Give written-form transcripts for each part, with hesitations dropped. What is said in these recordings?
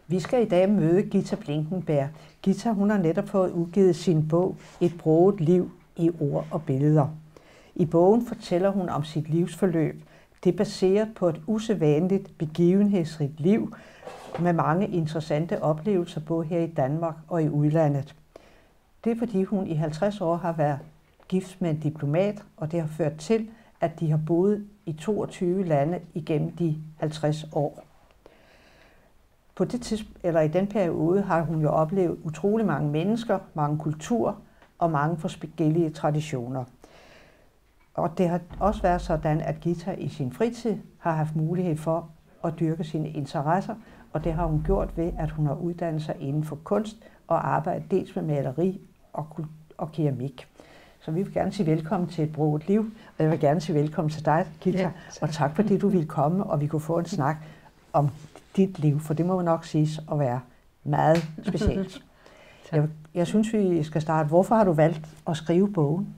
Vi skal i dag møde Gitta Blinkenberg. Gitta, hun har netop fået udgivet sin bog Et broget liv i ord og billeder. I bogen fortæller hun om sit livsforløb. Det er baseret på et usædvanligt begivenhedsrigt liv med mange interessante oplevelser både her i Danmark og i udlandet. Det er fordi hun i 50 år har været gift med en diplomat, og det har ført til, at de har boet i 22 lande igennem de 50 år. På i den periode har hun jo oplevet utrolig mange mennesker, mange kulturer og mange forskellige traditioner. Og det har også været sådan, at Gitta i sin fritid har haft mulighed for at dyrke sine interesser, og det har hun gjort ved, at hun har uddannet sig inden for kunst og arbejdet dels med maleri og keramik. Så vi vil gerne sige velkommen til Et broget liv, og jeg vil gerne sige velkommen til dig, Gitta, ja, og tak fordi du ville komme, og vi kunne få en snak om dit liv, for det må nok siges at være meget specielt. Jeg synes, vi skal starte. Hvorfor har du valgt at skrive bogen?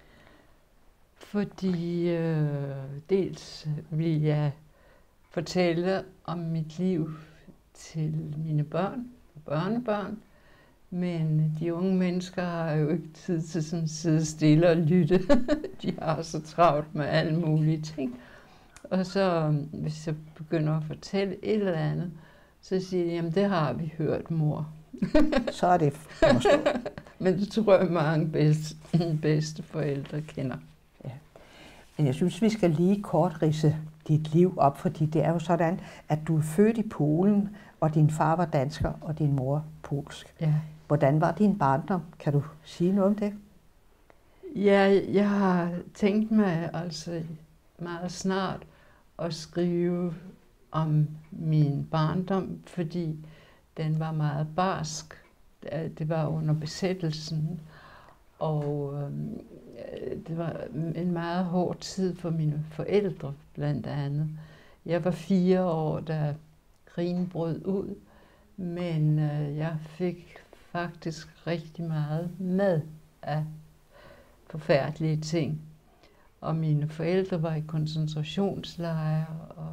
Fordi dels vil jeg fortælle om mit liv til mine børn og børnebørn, men de unge mennesker har jo ikke tid til sådan at sidde stille og lytte. De har så travlt med alle mulige ting. Og så, hvis jeg begynder at fortælle et eller andet, så siger de, jamen det har vi hørt, mor. Så er det forstået. Men det tror jeg, mange bedste forældre kender. Ja. Men jeg synes, vi skal lige kort ridse dit liv op, fordi det er jo sådan, at du er født i Polen, og din far var dansker, og din mor polsk. Ja. Hvordan var din barndom? Kan du sige noget om det? Ja, jeg har tænkt mig altså meget snart at skrive om min barndom, fordi den var meget barsk. Det var under besættelsen, og det var en meget hård tid for mine forældre, blandt andet. Jeg var 4 år, da krigen brød ud, men jeg fik faktisk rigtig meget med af forfærdelige ting. Og mine forældre var i koncentrationslejre,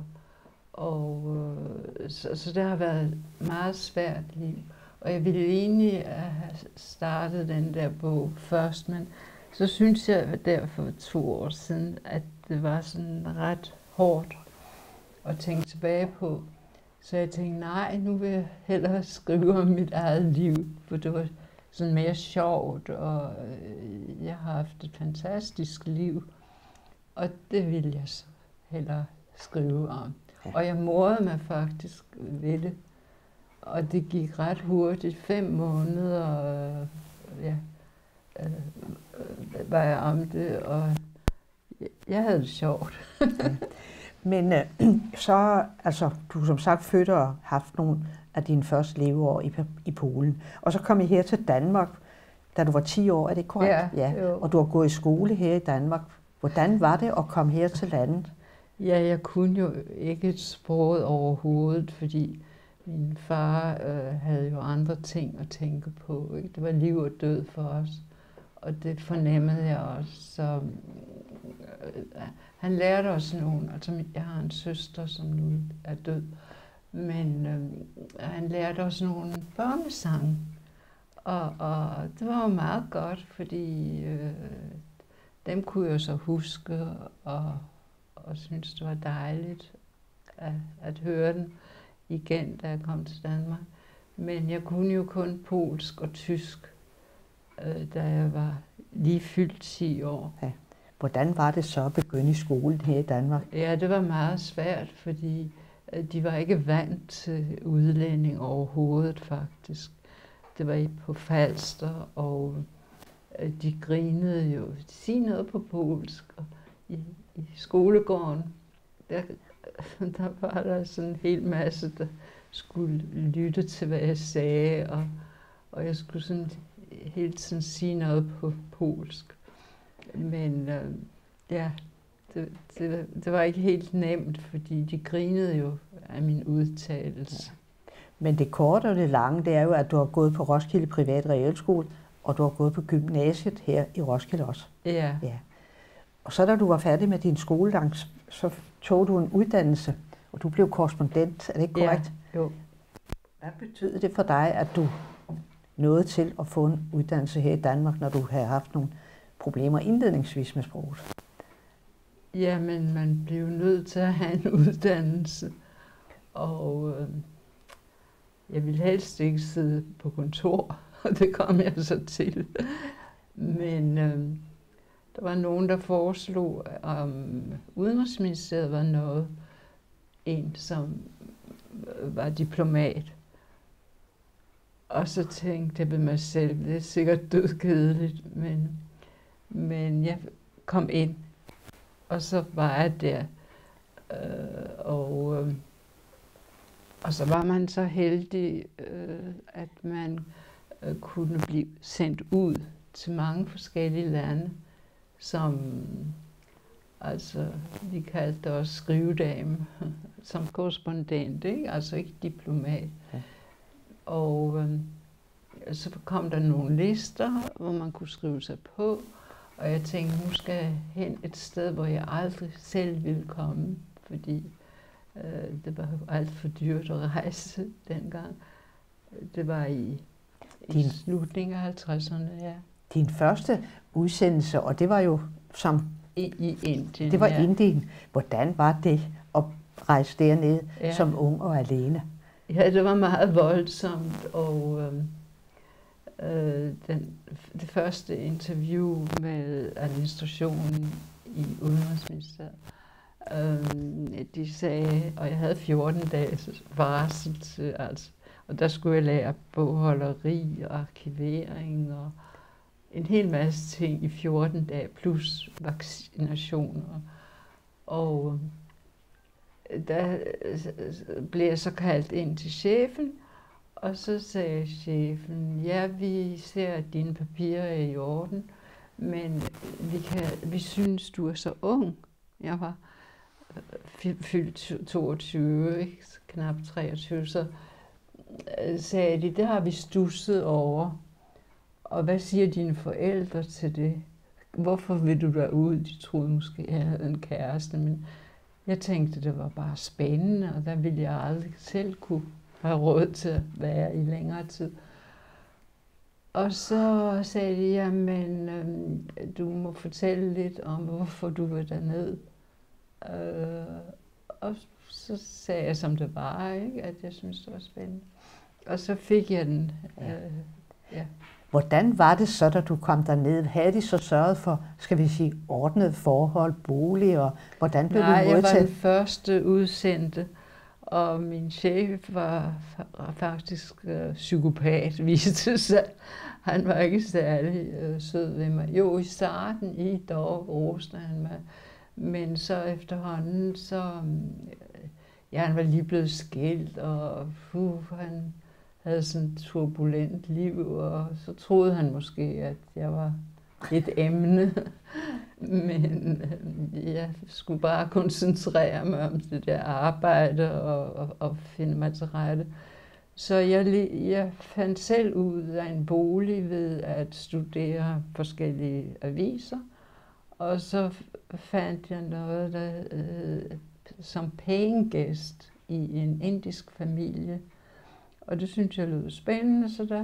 så det har været meget svært liv. Og jeg ville egentlig have startet den der bog først, men så synes jeg der for 2 år siden, at det var sådan ret hårdt at tænke tilbage på. Så jeg tænkte, nej, nu vil jeg hellere skrive om mit eget liv, for det var sådan mere sjovt, og jeg har haft et fantastisk liv, og det ville jeg så hellere skrive om. Og jeg morede mig faktisk ved det, og det gik ret hurtigt, 5 måneder, var jeg om det, og jeg havde det sjovt. Men så, altså, du er som sagt født og haft nogle af dine første leveår i Polen, og så kom I her til Danmark, da du var 10 år, er det korrekt? Ja. Og du har gået i skole her i Danmark. Hvordan var det at komme her til landet? Ja, jeg kunne jo ikke et sprog overhovedet, fordi min far havde jo andre ting at tænke på. Ikke? Det var liv og død for os, og det fornemmede jeg også. Så han lærte os nogle, altså jeg har en søster, som nu er død, men han lærte os nogle børnesange, og det var jo meget godt, fordi dem kunne jeg så huske, og synes det var dejligt at høre den igen, da jeg kom til Danmark. Men jeg kunne jo kun polsk og tysk, da jeg var lige fyldt 10 år. Ja. Hvordan var det så at begynde i skolen her i Danmark? Ja, det var meget svært, fordi de var ikke vant til udlænding overhovedet faktisk. Det var på Falster, og de grinede jo. De siger noget på polsk, og i skolegården, der var der sådan en hel masse, der skulle lytte til, hvad jeg sagde, og jeg skulle sådan hele tiden sige noget på polsk. Men ja, det var ikke helt nemt, fordi de grinede jo af min udtalelse. Ja. Men det korte og det lange, det er jo, at du har gået på Roskilde Privat Realskole, og du har gået på gymnasiet her i Roskilde også. Ja. Og så da du var færdig med din skolegang, så tog du en uddannelse, og du blev korrespondent, er det ikke korrekt? Ja, jo. Hvad betød det for dig, at du nåede til at få en uddannelse her i Danmark, når du havde haft nogle problemer indledningsvis med sproget? Jamen, man blev nødt til at have en uddannelse, og jeg ville helst ikke sidde på kontor, og det kom jeg så til. Men der var nogen, der foreslog, om Udenrigsministeriet var noget, en som var diplomat. Og så tænkte jeg ved mig selv, det er sikkert dødkedeligt, men jeg kom ind, og så var jeg der. Og så var man så heldig, at man kunne blive sendt ud til mange forskellige lande, som altså, vi kaldte os skrivedame, som korrespondent, ikke? Altså ikke diplomat. Ja. Og så kom der nogle lister, hvor man kunne skrive sig på, og jeg tænkte, nu skal jeg hen et sted, hvor jeg aldrig selv ville komme, fordi det var alt for dyrt at rejse dengang. Det var i slutningen af 50'erne, ja. Din første udsendelse, og det var jo som... I Indien, det var Indien. Hvordan var det at rejse derned som ung og alene? Ja, det var meget voldsomt, og det første interview med administrationen i Udenrigsministeriet, de sagde, og jeg havde 14 dages varsel, altså, og der skulle jeg lære bogholderi og arkivering og en hel masse ting i 14 dage, plus vaccinationer. Og der blev jeg så kaldt ind til chefen, og så sagde chefen, ja, vi ser, at dine papirer er i orden, men vi synes, du er så ung. Jeg var fyldt 22, ikke? Knap 23, så sagde de, det har vi stusset over. Og hvad siger dine forældre til det? Hvorfor vil du derud? De troede måske, jeg havde en kæreste, men jeg tænkte, det var bare spændende, og der ville jeg aldrig selv kunne have råd til at være i længere tid. Og så sagde de, jamen, du må fortælle lidt om, hvorfor du vil derned. Og så sagde jeg, som det var, ikke? At jeg synes, det var spændende. Og så fik jeg den. Ja. Hvordan var det så, da du kom derned? Havde de så sørget for, skal vi sige, ordnet forhold, bolig, og hvordan blev du modtaget? Nej, jeg var den første udsendte, og min chef var faktisk psykopat, viste sig. Han var ikke særlig sød ved mig. Jo, i starten dog roste han mig, men så efterhånden, han var lige blevet skilt, og han havde sådan et turbulent liv, og så troede han måske, at jeg var et emne. Men jeg skulle bare koncentrere mig om det der arbejde og finde mig til rette. Så jeg fandt selv ud af en bolig ved at studere forskellige aviser, og så fandt jeg noget der, som paying gæst i en indisk familie. Og det synes jeg lød spændende, så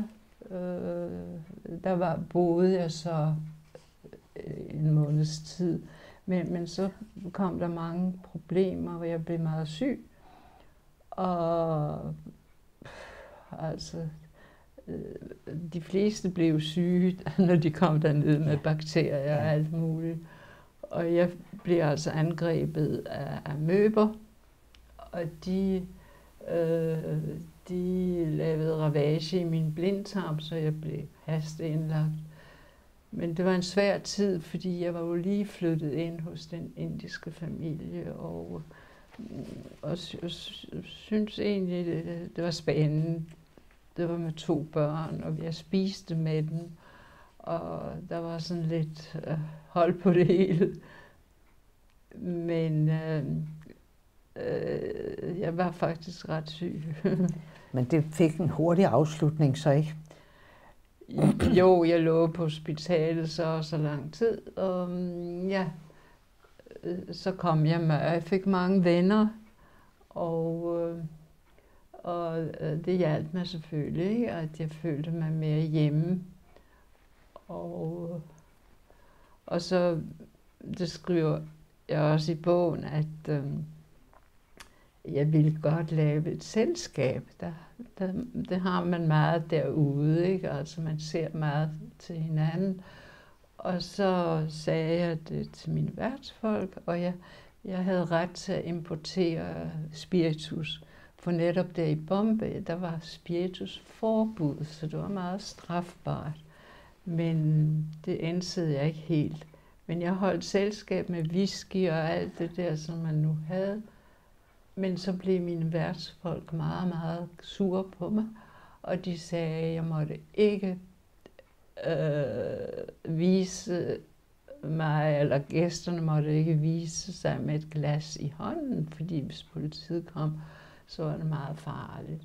boede jeg så en måneds tid. Men så kom der mange problemer, og jeg blev meget syg. Og altså, de fleste blev syge, når de kom derned med bakterier og alt muligt. Og jeg blev altså angrebet af amøber, og de lavede ravage i min blindtarm, så jeg blev hasteindlagt. Men det var en svær tid, fordi jeg var jo lige flyttet ind hos den indiske familie, og synes egentlig, det var spændende. Det var med 2 børn, og jeg spiste med dem, og der var sådan lidt hold på det hele. Men jeg var faktisk ret syg. Men det fik en hurtig afslutning, så ikke? Jo, jeg lå på hospitalet så lang tid, og så kom jeg med. Jeg fik mange venner, og Og det hjalp mig selvfølgelig, ikke? At jeg følte mig mere hjemme. Og så, det skriver jeg også i bogen, at jeg ville godt lave et selskab. Det har man meget derude, ikke? Altså man ser meget til hinanden. Og så sagde jeg det til mine værtsfolk, og jeg havde ret til at importere spiritus. For netop der i Bombay, der var spiritusforbud, så det var meget strafbart. Men det indsede jeg ikke helt. Men jeg holdt selskab med whisky og alt det der, som man nu havde. Men så blev mine værtsfolk meget, meget sure på mig. Og de sagde, at jeg måtte ikke vise mig, eller gæsterne måtte ikke vise sig med et glas i hånden, fordi hvis politiet kom, så var det meget farligt.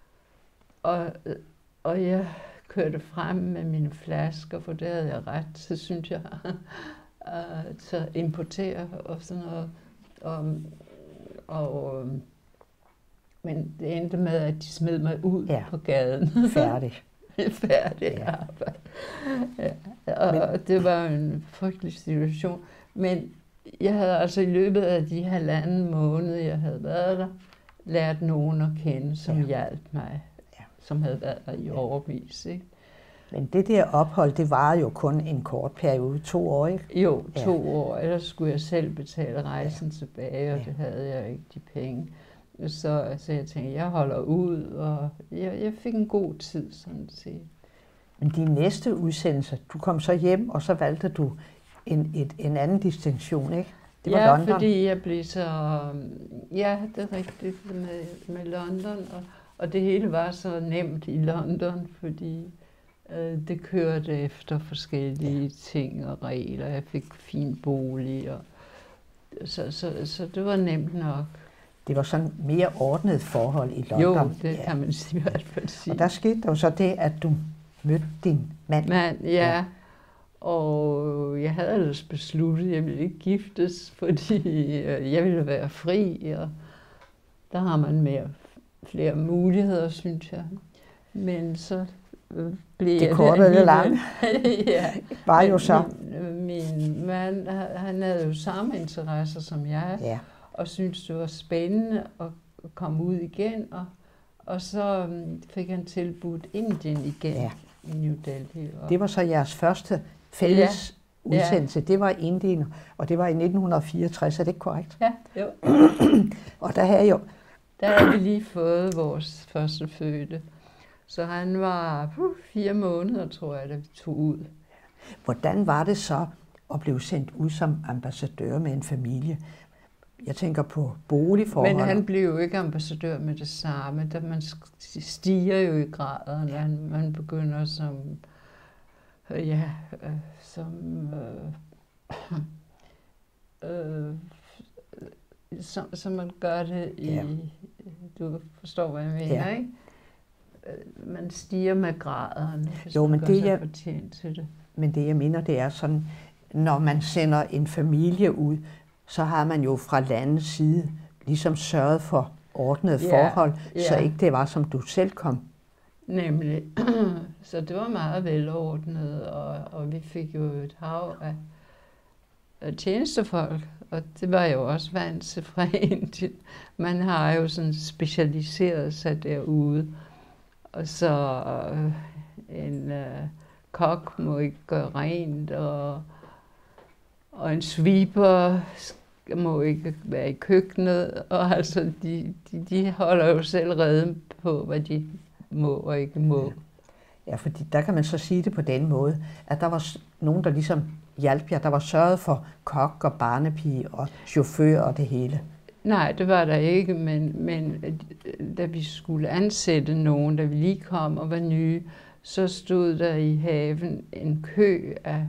Og jeg kørte frem med mine flasker, for det havde jeg ret til, synes jeg, til at importere og sådan noget. Men det endte med, at de smed mig ud på gaden. Færdig. Færdig arbejde. Ja. Og det var en frygtelig situation. Men jeg havde altså i løbet af de 1,5 måned, jeg havde været der, lært nogen at kende, som hjalp mig. Som havde været der i årevis, ikke? Men det der ophold, det var jo kun en kort periode, 2 år, ikke? Jo, 2 år. Ellers skulle jeg selv betale rejsen tilbage, og det havde jeg ikke, de penge. Så jeg tænkte, jeg holder ud, og jeg fik en god tid, sådan set. Men din næste udsendelse, du kom så hjem, og så valgte du en anden distinktion, ikke? Det var London. Fordi jeg blev så... Ja, det er rigtigt med London, og det hele var så nemt i London, fordi det kørte efter forskellige ting og regler. Jeg fik fin bolig, og så det var nemt nok. Det var sådan mere ordnet forhold i London. Jo, det kan man i hvert fald sige. Og der skete der jo så det, at du mødte din mand. Ja. Og jeg havde ellers besluttet, at jeg ville ikke giftes, fordi jeg ville være fri, og der har man flere muligheder, synes jeg. Men så blev jeg... Det korte eller lange var jo så... Min mand, han havde jo samme interesser som jeg, og syntes, det var spændende at komme ud igen, og så fik han tilbudt Indien igen i New Delhi. Det var så jeres første fælles udsendelse. Det var Indien, og det var i 1964, er det ikke korrekt? Ja, jo. Og der havde vi lige fået vores første fødte. Så han var 4 måneder, tror jeg, da vi tog ud. Hvordan var det så at blive sendt ud som ambassadør med en familie? Jeg tænker på boligforhold. Men han blev jo ikke ambassadør med det samme. Man stiger jo i graderne. Man begynder som man gør det i... Du forstår, hvad jeg mener, ikke? Man stiger med graderne, hvis man gør sig fortjent til det. Men det, jeg mener, det er sådan, når man sender en familie ud, så har man jo fra landets side ligesom sørget for ordnede forhold, så ikke det var, som du selv kom. Nemlig. Så det var meget velordnet, og vi fik jo et hav af tjenestefolk, og det var jo også vant til fra Indien. Man har jo sådan specialiseret sig derude, og så en kok må ikke gøre rent, og en sweeper må ikke være i køkkenet, og altså de holder jo selv rede på, hvad de må og ikke må. Ja, fordi der kan man så sige det på den måde, at der var nogen, der ligesom hjalp jer. Der var sørget for kok og barnepige og chauffør og det hele. Nej, det var der ikke, men da vi skulle ansætte nogen, da vi lige kom og var nye, så stod der i haven en kø af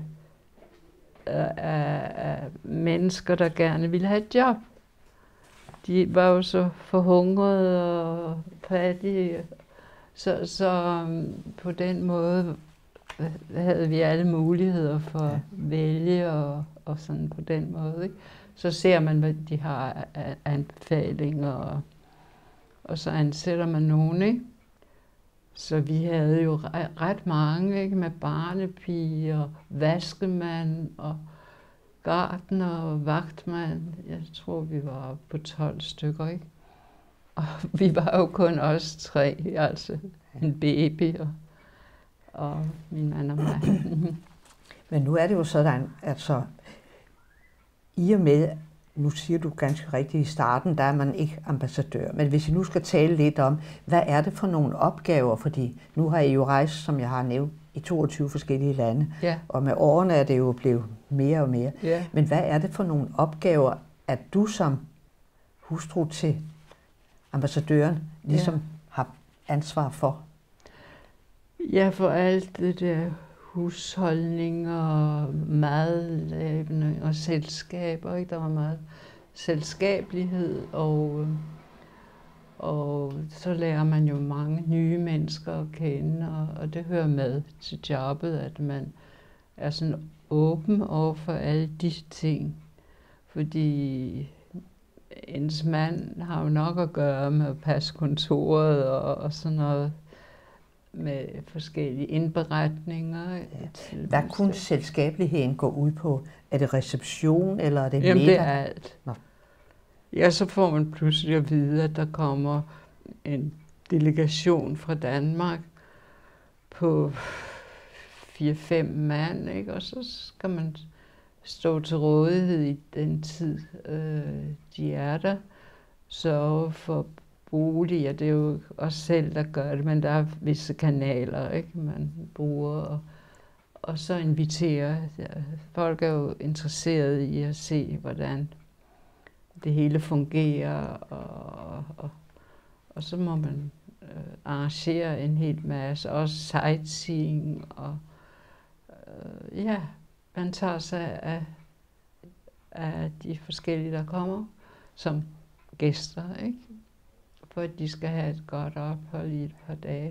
mennesker, der gerne ville have et job. De var jo så forhungrede og fattige, så på den måde havde vi alle muligheder for at vælge og sådan på den måde, ikke? Så ser man, hvad de har af anbefalinger, og så ansætter man nogen, ikke? Så vi havde jo ret mange, ikke? Med barnepiger, vaskemand og gartner og vagtmand. Jeg tror, vi var på 12 stykker, ikke? Og vi var jo kun os 3, altså en baby og min mand og mig. Men nu er det jo sådan, altså i og med, nu siger du ganske rigtigt i starten, der er man ikke ambassadør. Men hvis I nu skal tale lidt om, hvad er det for nogle opgaver? Fordi nu har I jo rejst, som jeg har nævnt, i 22 forskellige lande. Ja. Og med årene er det jo blevet mere og mere. Ja. Men hvad er det for nogle opgaver, at du som hustru til ambassadøren ligesom har ansvar for? Ja, for alt det der husholdning og madlavning og selskaber, ikke? Der var meget selskabelighed, og så lærer man jo mange nye mennesker at kende, og det hører med til jobbet, at man er sådan åben over for alle de ting, fordi ens mand har jo nok at gøre med at passe kontoret og sådan noget, med forskellige indberetninger. Ja. Hvad kunne selskabeligheden gå ud på? Er det reception, eller er det middag? Jamen, det er alt. Nå. Ja, så får man pludselig at vide, at der kommer en delegation fra Danmark på 4-5 mand, ikke? Og så skal man stå til rådighed i den tid, de er der. Sørge for boliger, det er jo os selv, der gør det, men der er visse kanaler, ikke, man bruger. Og så inviterer. Folk er jo interesserede i at se, hvordan det hele fungerer, og så må man arrangere en hel masse, også sightseeing, og ja, man tager sig af de forskellige, der kommer som gæster, ikke? For at de skal have et godt ophold i et par dage.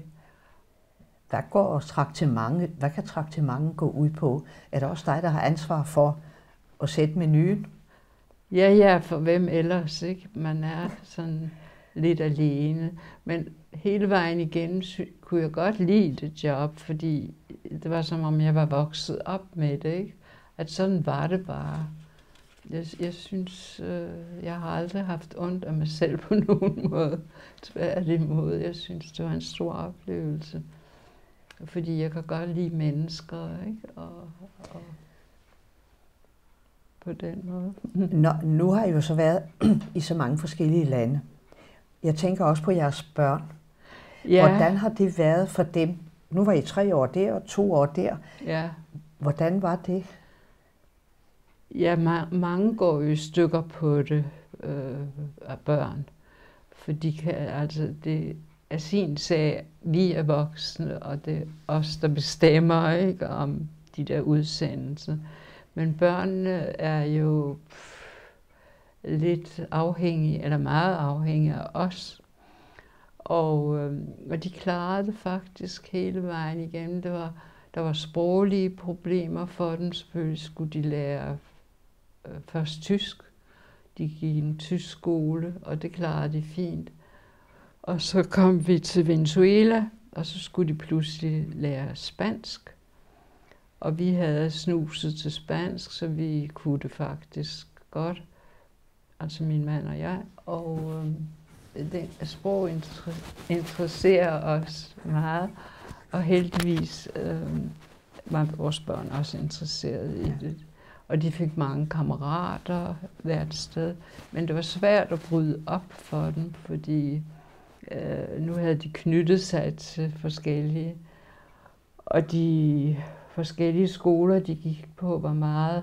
Hvad kan traktementet gå ud på? Er det også dig, der har ansvar for at sætte menuen? Ja, for hvem ellers, ikke? Man er sådan lidt alene. Men hele vejen igennem kunne jeg godt lide det job, fordi det var som om jeg var vokset op med det, ikke? At sådan var det bare. Jeg synes, jeg har aldrig haft ondt af mig selv på nogen måde. Tværtimod, jeg synes, det var en stor oplevelse. Fordi jeg kan godt lide mennesker, ikke? Og på den måde. Nu har I jo så været i så mange forskellige lande. Jeg tænker også på jeres børn. Ja. Hvordan har det været for dem? Nu var I 3 år der og 2 år der. Ja. Hvordan var det? Ja, mange går jo i stykker på det af børn. For de kan, altså, det er sin sag. Vi er voksne, og det er os, der bestemmer, ikke, om de der udsendelser. Men børnene er jo lidt afhængige, eller meget afhængige af os. Og de klarede det faktisk hele vejen igennem. Der var sproglige problemer for dem. Selvfølgelig skulle de lære først tysk. De gik i en tysk skole, og det klarede de fint. Og så kom vi til Venezuela, og så skulle de pludselig lære spansk. Og vi havde snuset til spansk, så vi kunne det faktisk godt. Altså min mand og jeg. Og sprog interesserer os meget. Og heldigvis var vores børn også interesserede i det. Og de fik mange kammerater hvert sted. Men det var svært at bryde op for dem, fordi nu havde de knyttet sig til forskellige. Og de forskellige skoler, de gik på, var meget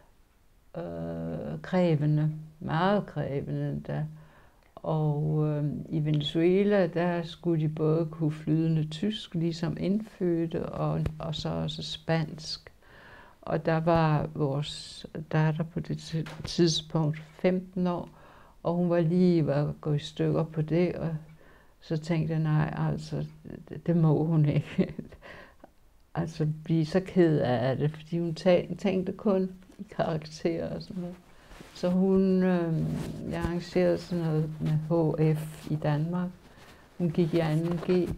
krævende. Meget krævende endda. Og i Venezuela, der skulle de både kunne flydende tysk, ligesom indfødte, og så også spansk. Og der var vores datter på det tidspunkt 15 år, og hun var lige ved at gå i stykker på det, og så tænkte jeg, nej, altså, det må hun ikke. Altså blive så ked af det, fordi hun tænkte kun i karakterer og sådan noget. Så jeg arrangerede sådan noget med HF i Danmark, Hun gik i 2G,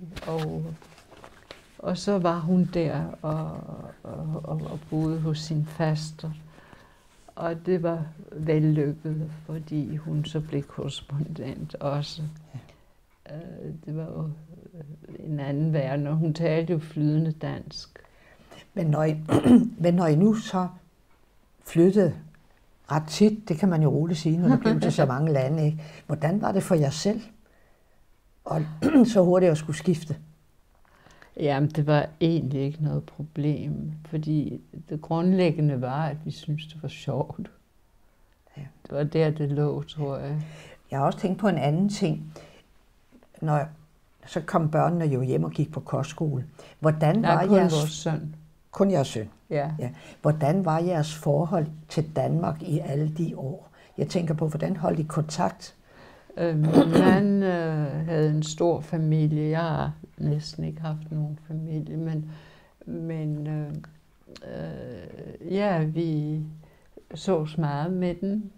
og så var hun der og boede hos sin faster. Og det var vellykket, fordi hun så blev korrespondent også. Det var jo en anden verden, og hun talte jo flydende dansk. Men når I nu så flyttede ret tit, det kan man jo roligt sige, når det blev til så mange lande, ikke? Hvordan var det for jer selv? Og så hurtigt at skulle skifte? Jamen, det var egentlig ikke noget problem, fordi det grundlæggende var, at vi syntes, det var sjovt. Ja. Det var der, det lå, tror jeg. Jeg har også tænkt på en anden ting. Så kom børnene jo hjem og gik på kostskole. Hvordan var kun vores søn. Kun jeres søn? Ja. Hvordan var jeres forhold til Danmark i alle de år? Jeg tænker på, hvordan holdt I kontakt? Min mand havde en stor familie. Jeg har næsten ikke haft nogen familie, men ja, vi sås meget med den,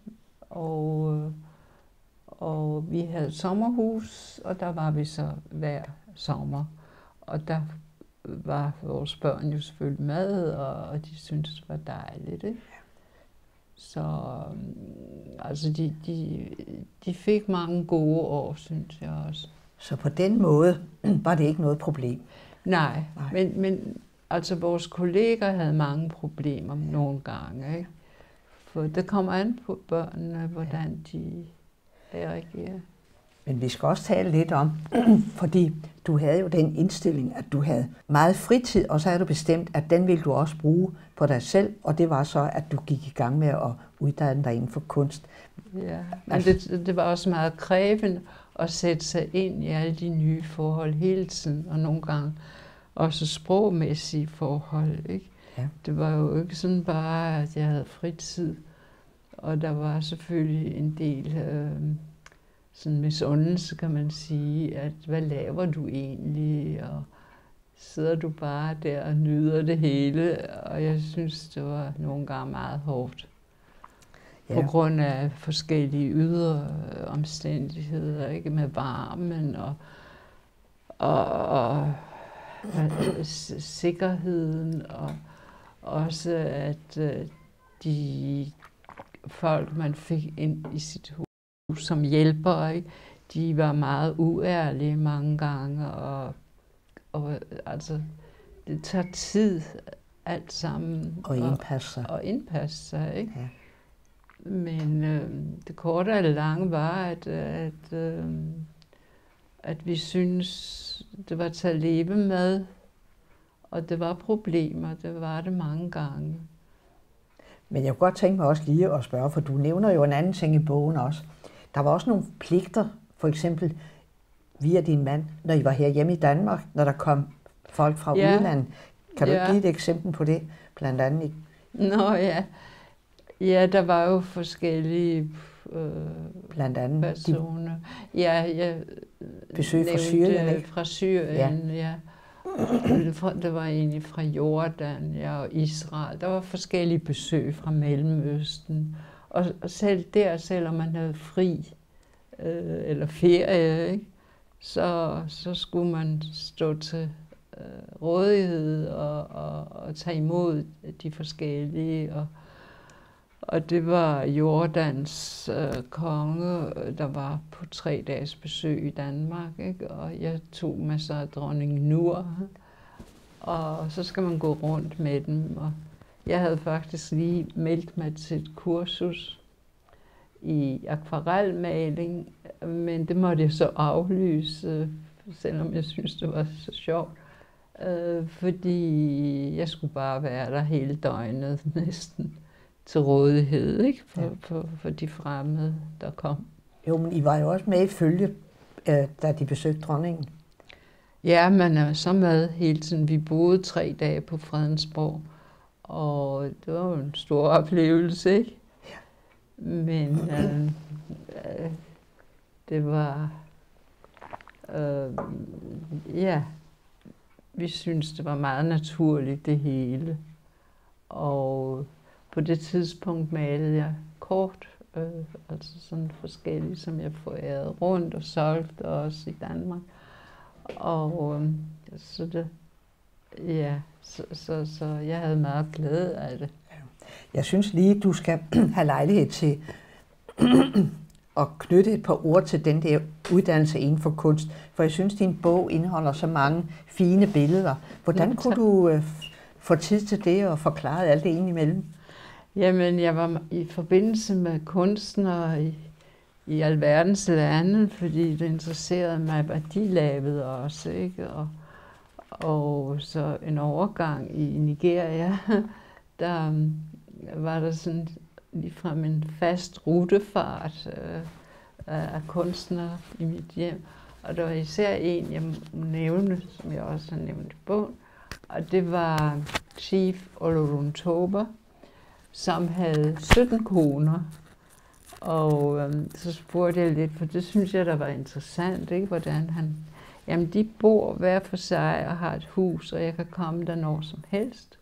og vi havde sommerhus, og der var vi så hver sommer. Og der var vores børn jo selvfølgelig med, og de syntes, det var dejligt, ikke? Så altså de fik mange gode år, synes jeg også. Så på den måde var det ikke noget problem? Nej. Men altså vores kolleger havde mange problemer nogle gange, ikke? For det kommer an på børnene, hvordan de reagerer. Men vi skal også tale lidt om, fordi du havde jo den indstilling, at du havde meget fritid, og så havde du bestemt, at den ville du også bruge på dig selv, og det var så, at du gik i gang med at uddanne dig inden for kunst. Ja, men det var også meget krævende at sætte sig ind i alle de nye forhold hele tiden, og nogle gange også sprogmæssige forhold, ikke? Ja. Det var jo ikke sådan bare, at jeg havde fritid, og der var selvfølgelig en del sådan misundelse, kan man sige, at hvad laver du egentlig, og sidder du bare der og nyder det hele, og jeg synes, det var nogle gange meget hårdt. Ja. På grund af forskellige ydre omstændigheder, ikke, med varmen og sikkerheden, og også at de folk, man fik ind i sit hus som hjælpere, ikke, de var meget uærlige mange gange, og altså, det tager tid alt sammen. Og indpasse sig. Og indpasse sig, ikke? Ja. Men det korte og det lange var, at vi synes det var til at leve med, og det var problemer, det var det mange gange. Men jeg kunne godt tænke mig også lige at spørge, for du nævner jo en anden ting i bogen også. Der var også nogle pligter, for eksempel via din mand, når I var her hjemme i Danmark, når der kom folk fra udlandet. Kan du give et eksempel på det, blandt andet? Nå ja. Ja, der var jo forskellige blandt andet personer. Jeg besøg fra Syrien, ikke? Fra Syrien, ja. Det var egentlig fra Jordan og Israel. Der var forskellige besøg fra Mellemøsten. Og selv der, selvom man havde fri eller ferie, ikke, så skulle man stå til rådighed og tage imod de forskellige. Og det var Jordans konge, der var på 3 dages besøg i Danmark, ikke? Og jeg tog med sig dronning Nur, og så skal man gå rundt med dem. Og jeg havde faktisk lige meldt mig til et kursus i akvarelmaling, men det måtte jeg så aflyse, selvom jeg synes det var så sjovt. Fordi jeg skulle bare være der hele døgnet næsten til rådighed, ikke? For de fremmede, der kom. Jo, men I var jo også med i følge, da de besøgte dronningen. Ja, man er så med hele tiden. Vi boede 3 dage på Fredensborg, og det var jo en stor oplevelse, ikke? Ja. Men det var... ja, vi synes det var meget naturligt, det hele. Og på det tidspunkt malede jeg kort, altså sådan forskellige, som jeg forærede rundt og solgte også i Danmark. Og så det, ja, så jeg havde meget glæde af det. Jeg synes lige, du skal have lejlighed til at knytte et par ord til den der uddannelse inden for kunst, for jeg synes, din bog indeholder så mange fine billeder. Hvordan kunne du få tid til det og forklare alt det indimellem? Jamen, jeg var i forbindelse med kunstnere i alverdens lande, fordi det interesserede mig, hvad de lavede også, ikke? Og så en overgang i Nigeria, der var der sådan ligefrem en fast rutefart af kunstnere i mit hjem. Og der var især en, jeg må nævne, som jeg også har nævnt i bogen, og det var Chief Oloruntoba, som havde 17 koner. Og så spurgte jeg lidt, for det synes jeg, der var interessant, ikke? Hvordan han... Jamen, de bor hver for sig og har et hus, og jeg kan komme der når som helst.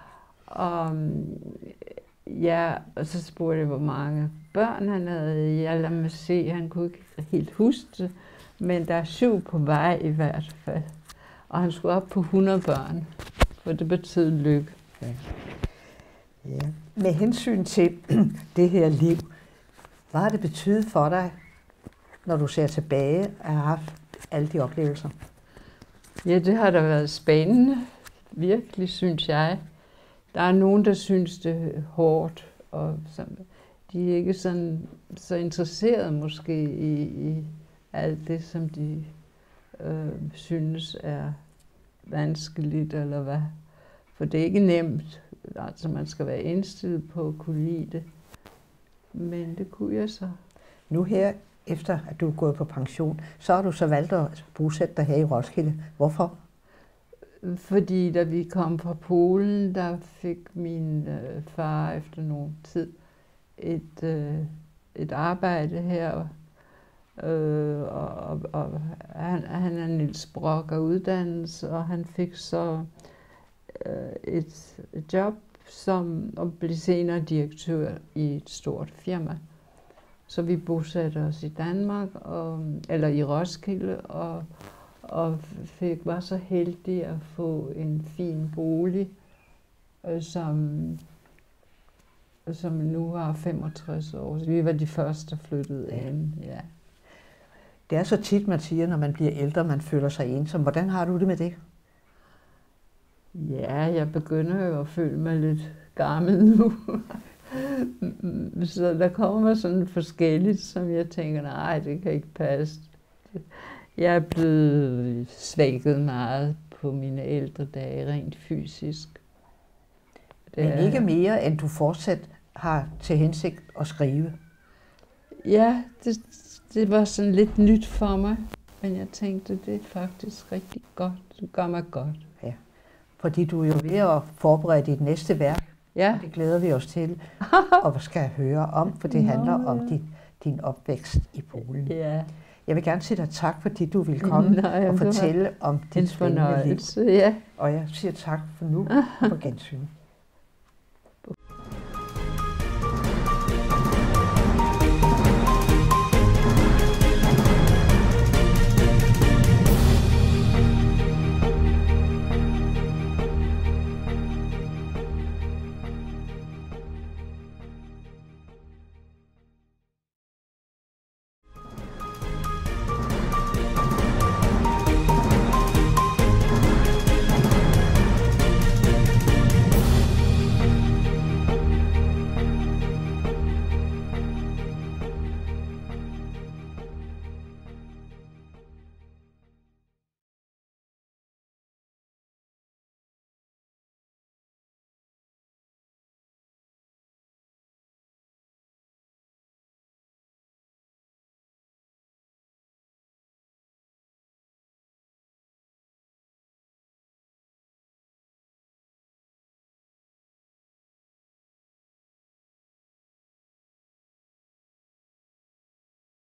Ja, og så spurgte jeg, hvor mange børn han havde. Jeg lader mig se, han kunne ikke helt huske det, men der er 7 på vej i hvert fald. Og han skulle op på 100 børn, for det betød lykke. Ja. Ja. Med hensyn til det her liv, hvad har det betydet for dig, når du ser tilbage og har haft alle de oplevelser? Ja, det har da været spændende, virkelig, synes jeg. Der er nogen, der synes, det er hårdt, og de er ikke sådan, så interesserede måske i alt det, som de synes er vanskeligt, eller hvad. For det er ikke nemt, altså man skal være indstillet på at kunne lide det. Men det kunne jeg så. Nu her, efter at du er gået på pension, så har du så valgt at bosætte dig her i Roskilde. Hvorfor? Fordi da vi kom fra Polen, der fik min far efter nogen tid et arbejde her. Og han er Niels Brock af uddannelse, og han fik så et job som at blive senere direktør i et stort firma. Så vi bosatte os i Danmark, eller i Roskilde, og var så heldig at få en fin bolig, som nu har 65 år. Så vi var de første, der flyttede ind. Ja. Det er så tit, man siger, når man bliver ældre, man føler sig ensom. Hvordan har du det med det? Ja, jeg begynder jo at føle mig lidt gammel nu. Så der kommer sådan forskelligt, som jeg tænker, nej, det kan ikke passe. Jeg er blevet svækket meget på mine ældre dage, rent fysisk. Men ikke mere, end du fortsat har til hensigt at skrive? Ja, det var sådan lidt nyt for mig, men jeg tænkte, det er faktisk rigtig godt. Det gør mig godt. Ja, fordi du er jo ved at forberede dit næste værk. Ja. Det glæder vi os til og skal høre om, for det handler om din opvækst i Polen. Ja. Jeg vil gerne sige dig tak, fordi du ville komme og fortælle om dit spændende liv. Ja. Og jeg siger tak for nu og på gensyn.